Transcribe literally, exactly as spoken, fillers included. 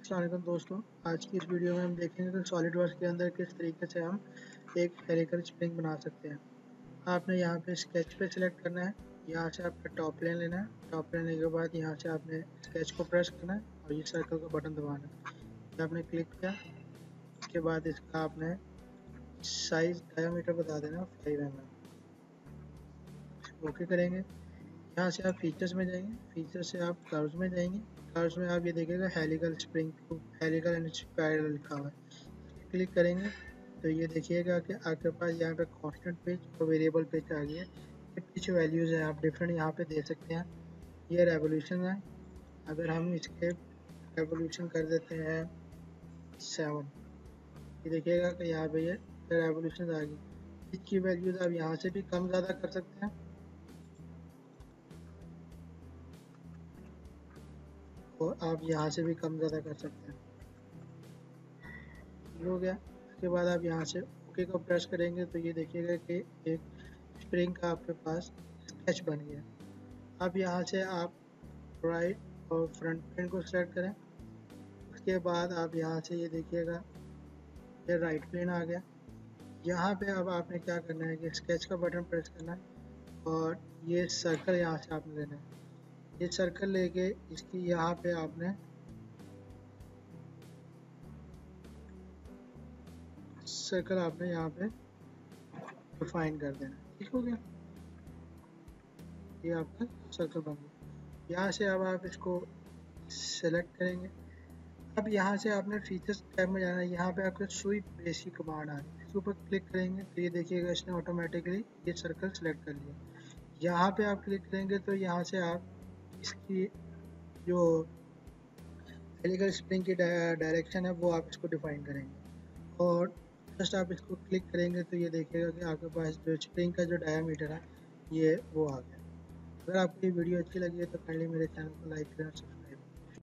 अस्सलाम वालेकुम दोस्तों, आज की इस वीडियो में हम देखेंगे कि सॉलिड वर्क्स के अंदर किस तरीके से हम एक हेलिकल स्प्रिंग बना सकते हैं। आपने यहाँ पे स्केच पे सिलेक्ट करना है। यहाँ से आपका टॉप प्लेन लेना है। टॉप प्लेन लेने के बाद यहाँ से आपने स्केच को प्रेस करना है और ये सर्कल का बटन दबाना है। ये आपने क्लिक किया, उसके बाद इसका आपने साइज डायमीटर बता देना फाइव एम एम। ओके करेंगे। यहाँ से आप फीचर्स में जाएंगे, फीचर्स से आप कर्व्स में जाएंगे। कर्व्स में आप ये देखिएगा helical spring helical and spiral लिखा हुआ है। क्लिक करेंगे तो ये देखिएगा कि आपके पास यहाँ पे कांस्टेंट पेज और वेरिएबल पेज आ गया है। ये पिच वैल्यूज़ हैं, आप डिफरेंट यहाँ पे दे सकते हैं। ये रेवोल्यूशन है। अगर हम इसके रेवोल्यूशन कर देते हैं सेवन, ये देखिएगा कि यहाँ पे ये रेवोल्यूशन आ गई। पिच की वैल्यूज़ आप यहाँ से भी कम ज़्यादा कर सकते हैं और आप यहाँ से भी कम ज़्यादा कर सकते हैं। ये हो गया। उसके बाद आप यहाँ से ओके को प्रेस करेंगे तो ये देखिएगा कि एक स्प्रिंग का आपके पास स्केच बन गया। अब यहाँ से आप राइट और फ्रंट प्लेन को सिलेक्ट करें। उसके बाद आप यहाँ से ये देखिएगा ये राइट प्लेन आ गया। यहाँ पे अब आपने क्या करना है कि स्केच का बटन प्रेस करना है और ये सर्कल यहाँ से आपने लेना है। ये सर्कल लेके इसकी यहाँ पे आपने सर्कल आपने यहाँ पे डिफाइन कर देना। ठीक हो गया, ये आपका सर्कल बन गया। यहाँ से अब आप इसको सेलेक्ट करेंगे। अब यहाँ से आपने फीचर्स टैब में जाना है। यहाँ पे आपका स्वीप बेसिक कमांड आ रही है, इसके ऊपर क्लिक करेंगे तो ये देखिएगा इसने ऑटोमेटिकली ये सर्कल सेलेक्ट कर लिया। यहाँ पे आप क्लिक करेंगे तो यहाँ से आप इसकी जो हेलिकल स्प्रिंग की डायरेक्शन है वो आप इसको डिफाइन करेंगे और जस्ट आप इसको क्लिक करेंगे तो ये देखिएगा कि आपके पास जो स्प्रिंग का जो डायमीटर है ये वो आ गया। अगर आपको ये वीडियो अच्छी लगी है तो काइंडली मेरे चैनल को लाइक करें, सब्सक्राइब